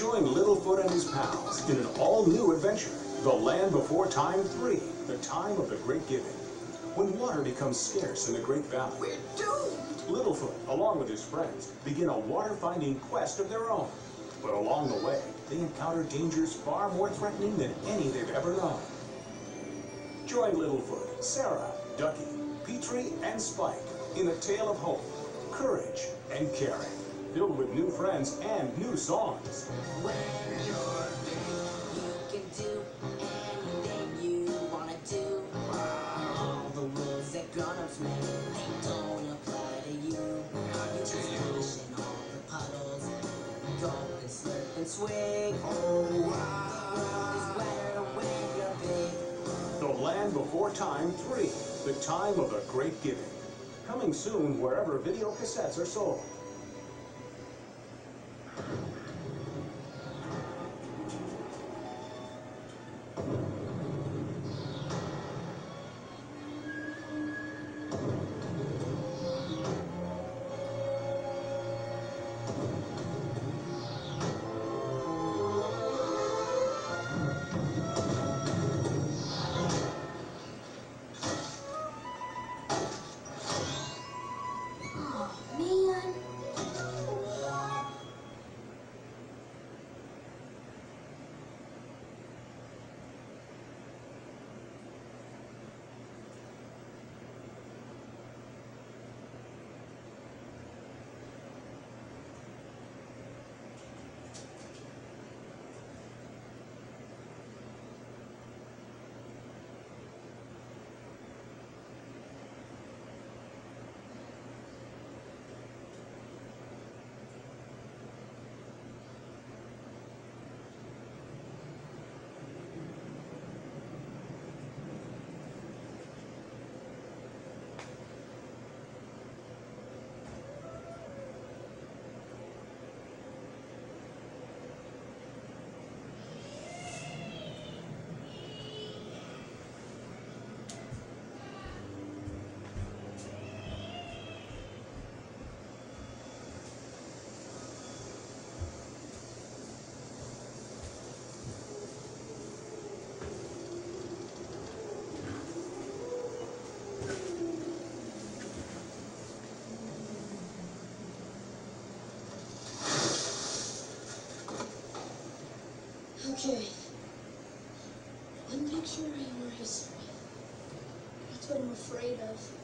Join Littlefoot and his pals in an all-new adventure, The Land Before Time 3, The Time of the Great Giving. When water becomes scarce in the Great Valley, we're doomed! Littlefoot, along with his friends, begin a water-finding quest of their own. But along the way, they encounter dangers far more threatening than any they've ever known. Join Littlefoot, Sarah, Ducky, Petrie, and Spike in a tale of hope, courage, and caring, filled with new friends and new songs. When you're big, you can do anything you want to do. All the rules that grown-ups make, they don't apply to you. You just splash in all the puddles, go and slip and swing. Oh, wow. The world is wetter when you're big. The Land Before Time 3, The Time of the Great Giving. Coming soon wherever video cassettes are sold. Okay. One picture I erase. That's what I'm afraid of.